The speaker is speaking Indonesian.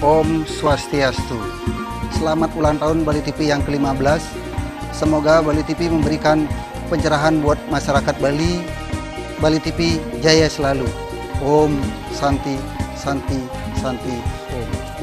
Om Swastiastu. Selamat ulang tahun Bali TV yang ke-15. Semoga Bali TV memberikan pencerahan buat masyarakat Bali. Bali TV jaya selalu. Om Santi, Santi, Santi, Om.